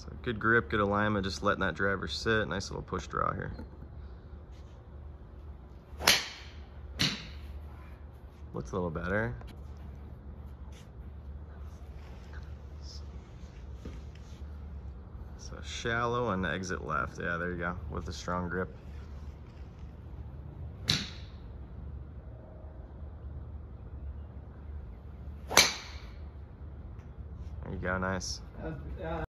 So good grip, good alignment, just letting that driver sit. Nice little push draw here. Looks a little better. So shallow and exit left. Yeah, there you go, with a strong grip. There you go, nice.